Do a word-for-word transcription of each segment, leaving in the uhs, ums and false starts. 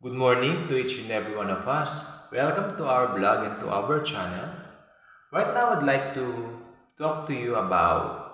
Good morning to each and every one of us. Welcome to our blog and to our channel. Right now, I'd like to talk to you about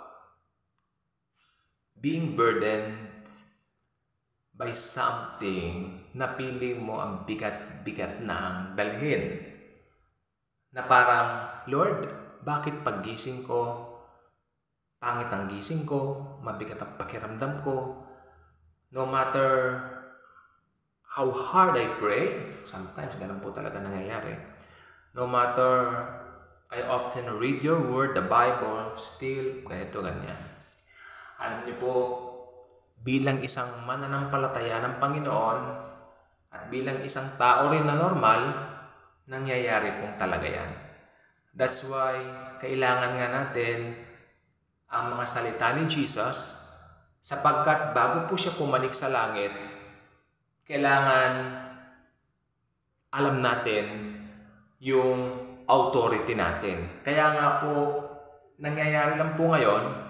being burdened by something na piling mo ang bigat-bigat na ang dalhin. Na parang, Lord, bakit paggising ko, pangit ang gising ko, mabigat ang pakiramdam ko, no matter how hard I pray, sometimes ganun po talaga nangyayari. No matter I often read your word, the Bible, still ganito, ganyan. Alam niyo po, bilang isang mananampalataya ng Panginoon at bilang isang tao rin na normal, nangyayari pong talaga yan. That's why kailangan nga natin ang mga salita ni Jesus sapagkat bago po siya pumalik sa langit, kailangan alam natin yung authority natin. Kaya nga po, nangyayari lang po ngayon,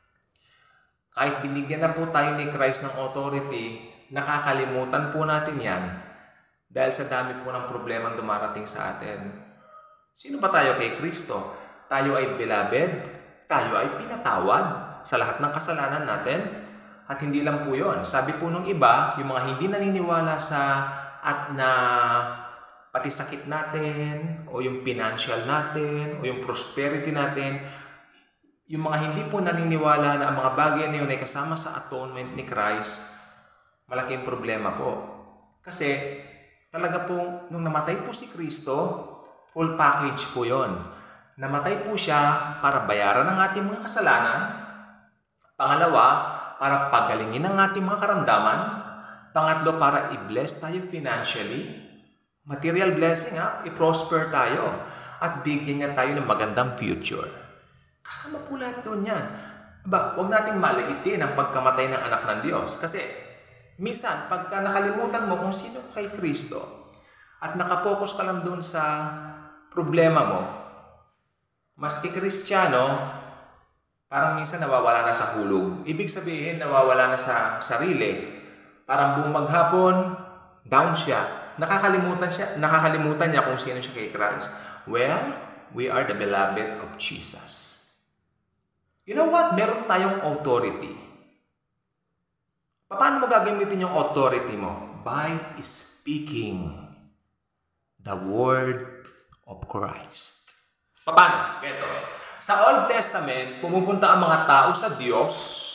kahit binigyan na po tayo ni Christ ng authority, nakakalimutan po natin yan dahil sa dami po ng problemang dumarating sa atin. Sino ba tayo kay Kristo? Tayo ay beloved, tayo ay pinatawad sa lahat ng kasalanan natin. At hindi lang po yun. Sabi po nung iba, yung mga hindi naniniwala sa at na pati sakit natin, o yung financial natin, o yung prosperity natin, yung mga hindi po naniniwala na ang mga bagay na yun ay kasama sa atonement ni Christ, malaking problema po. Kasi talaga po, nung namatay po si Kristo, full package po yon. Namatay po siya para bayaran ang ating mga kasalanan. Pangalawa, para pagalingin ang ating mga karamdaman. Pangatlo, para i-bless tayo financially. Material blessing, ha? I-prosper tayo. At bigyan niya tayo ng magandang future. Kasama po lahat doon yan. Aba, huwag nating maliitin ang pagkamatay ng anak ng Diyos. Kasi, minsan, pagka nakalimutan mo kung sino kay Kristo, at nakapokus ka lang doon sa problema mo, maski Kristiyano, parang minsan nawawala na sa hulog. Ibig sabihin, nawawala na sa sarili. Parang buong maghapon, down siya. Nakakalimutan siya, nakakalimutan niya kung sino siya kay Christ. Well, we are the beloved of Jesus. You know what? Meron tayong authority. Paano mo gagamitin yung authority mo? By speaking the word of Christ. Paano? Ganito. Sa Old Testament, pumupunta ang mga tao sa Diyos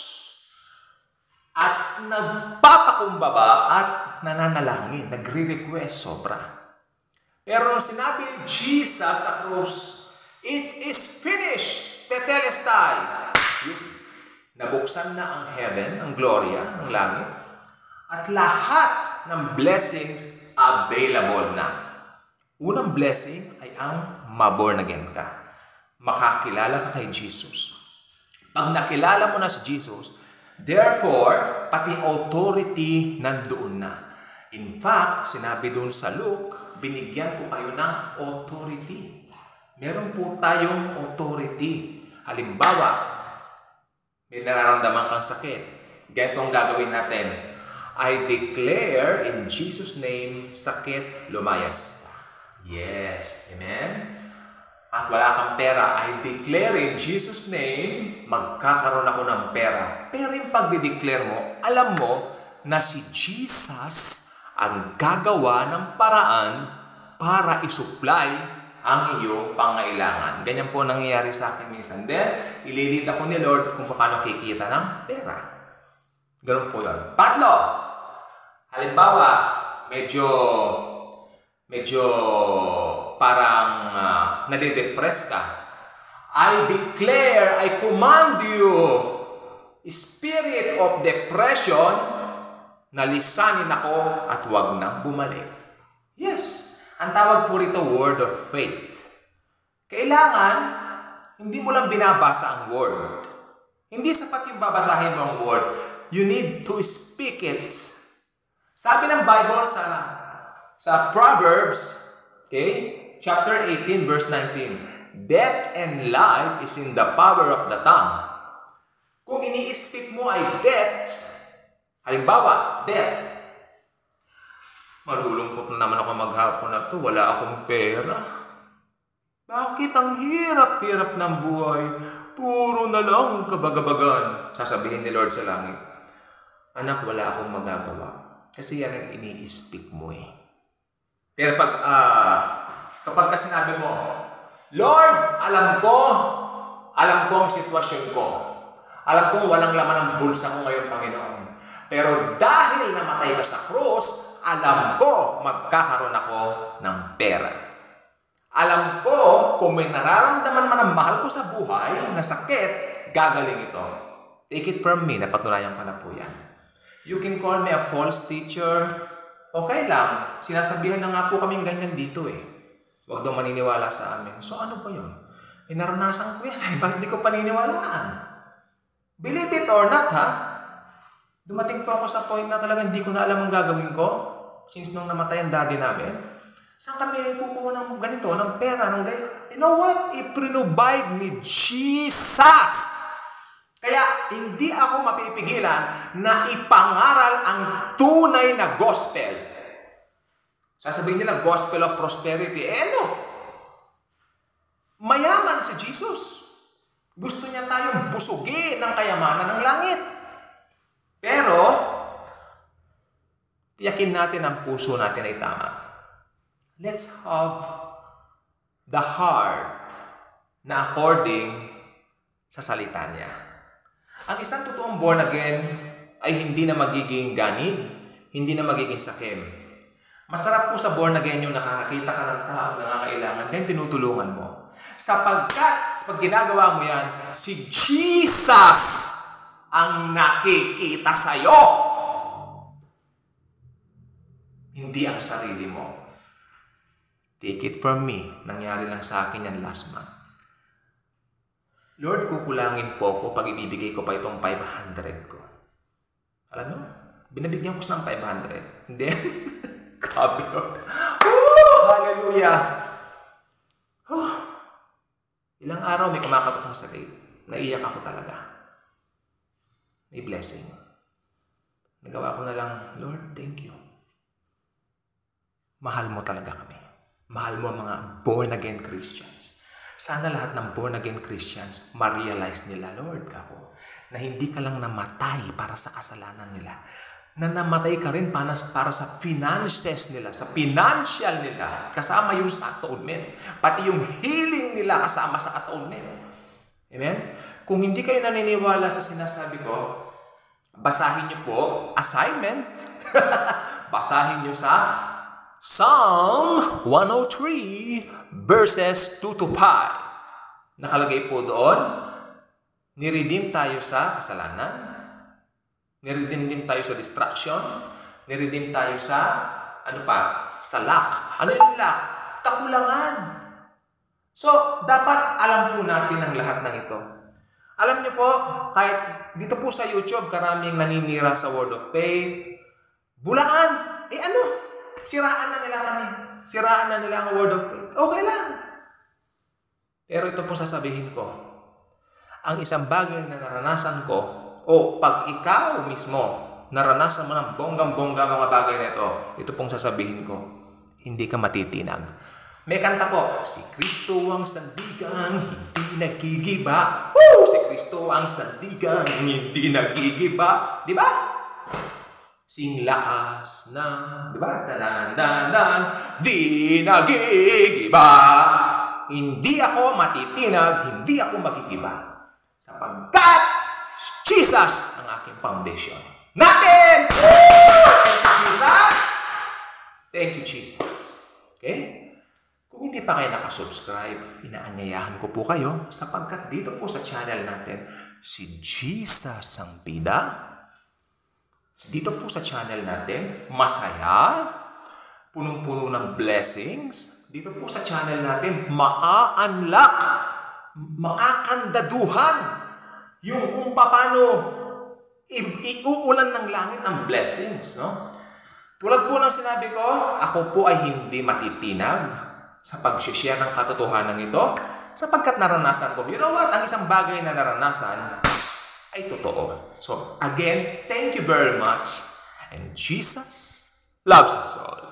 at nagpapakumbaba at nananalangin, nagre-request sobra. Pero nung sinabi ni Jesus sa krus, "It is finished, tetelestai." Nabuksan na ang heaven, ang gloria ng langit, at lahat ng blessings available na. Unang blessing ay ang ma-born again ka. Makakilala ka kay Jesus. Pag nakilala mo na si Jesus, therefore, pati authority nandoon na. In fact, sinabi doon sa Luke, binigyan ko kayo ng authority. Meron po tayong authority. Halimbawa, may nararamdaman kang sakit. Ganito ang gagawin natin. I declare in Jesus' name, sakit lumayas. Yes. Amen? At wala kang pera, I declare in Jesus' name, magkakaroon ako ng pera. Pero yung pag-declare mo, alam mo na si Jesus ang gagawa ng paraan para isupply ang iyong pangailangan. Ganyan po nangyayari sa akin minsan. Then, ililid ako ni Lord kung paano kikita ng pera. Ganun po yun. Patlo, halimbawa, medyo, medyo, parang uh, nade-depress ka. I declare, I command you, spirit of depression, na lisanin ako at huwag nang bumalik. Yes, ang tawag po rito, word of faith. Kailangan, hindi mo lang binabasa ang word. Hindi sapat yung babasahin mo ang word. You need to speak it. Sabi ng Bible sa, sa Proverbs, okay, chapter eighteen, verse nineteen. Death and life is in the power of the tongue. Kung ini-speak mo ay death, halimbawa, death. Malulungkot na naman ako maghapon na to. Wala akong pera. Bakit ang hirap-hirap ng buhay? Puro na lang kabagabagan. Sasabihin ni Lord sa langit, anak, wala akong magagawa. Kasi yan ang ini-speak mo eh. Pero pag, uh, kapag ka sinabi mo, Lord, alam ko, alam ko ang sitwasyon ko. Alam kong walang laman ang bulsa ko ngayon, Panginoon. Pero dahil namatay ka sa krus, alam ko magkakaroon ako ng pera. Alam ko kung may nararamdaman man ang mahal ko sa buhay na sakit, gagaling ito. Take it from me, napatunayan ka na po yan. You can call me a false teacher. Okay lang, sinasabihan na nga po kaming ganyan dito eh. Huwag daw maniniwala sa amin. So ano pa yun? Eh, naranasan ko yan. Bakit di ko paniniwalaan? Believe it or not, ha? Dumating po ako sa point na talagang hindi ko na alam ang gagawin ko. Since nung namatay ang daddy namin, saan kami kukuha ng ganito, ng pera, ng ganito? You know what? I-provide ni Jesus. Kaya hindi ako mapipigilan na ipangaral ang tunay na gospel. Sasabihin nila, gospel of prosperity. Eh ano? Mayaman si Jesus. Gusto niya tayong busugin ng kayamanan ng langit. Pero, tiyakin natin ang puso natin ay tama. Let's have the heart na according sa salita niya. Ang isang totoong born again ay hindi na magiging ganid, hindi na magiging sakim. Masarap po sa born again yung nakakakita ka ng tao na nangangailangan, then tinutulungan mo. Sapagkat, pag ginagawa mo yan, si Jesus ang nakikita sa'yo. Hindi ang sarili mo. Take it from me. Nangyari lang sa akin yan last month. Lord, kukulangin po ko pag ibibigay ko pa itong five hundred ko. Alam mo, binabigyan ko siya ng five hundred. Hindi. Grabe Lord. Woo! Hallelujah. Oh. Ilang araw may kumakatok na sa gate. Naiyak ako talaga. May blessing. Nagawa ko na lang, Lord, thank you. Mahal mo talaga kami. Mahal mo ang mga born-again Christians. Sana lahat ng born-again Christians ma-realize nila, Lord, kako, na hindi ka lang namatay para sa kasalanan nila. Na namatay ka rin para, para sa finances nila, sa financial nila, kasama yung sa atonement. Pati yung healing nila kasama sa atonement. Amen? Kung hindi kayo naniniwala sa sinasabi ko, basahin niyo po, assignment, basahin niyo sa Psalm one oh three, verses two to five. Nakalagay po doon, niredeem tayo sa kasalanan, niredeem din tayo sa distraction, niredeem tayo sa, ano pa, sa lack. Ano yung lack? Kakulangan. So, dapat alam po natin ang lahat ng ito. Alam niyo po, kahit dito po sa YouTube, karaming naninira sa Word of Faith. Bulaan. Eh ano? Siraan na nila kami. Siraan na nila ang Word of Faith. Okay lang. Pero ito po sasabihin ko. Ang isang bagay na naranasan ko, o pag ikaw mismo, naranasan mo ng bonggang-bongga mga bagay na ito, ito pong sasabihin ko, hindi ka matitinag. May kanta po, si Kristo ang sandigan, hindi nagigiba. Woo! Si Kristo ang sandigan, hindi nagigiba. Di ba? Sing lakas na, di ba? Dan-dan-dan, di nagigiba. Hindi ako matitinag, hindi ako magigiba. Sapagkat Jesus ang aking foundation. Natin! Thank you, Jesus! Thank you, Jesus. Okay? Kung hindi pa kayo nakasubscribe, inaanyayahan ko po kayo sapagkat dito po sa channel natin, si Jesus ang bida. Dito po sa channel natin, masaya, punong-puno ng blessings. Dito po sa channel natin, maa-unlock, makakandaduhan yung kung paano iuulan ng langit ang blessings. No? Tulad po ng sinabi ko, ako po ay hindi matitinag sa pag-share ng katotohanan ito sapagkat naranasan ko. You know what? Ang isang bagay na naranasan ay totoo. So, again, thank you very much. And Jesus loves us all.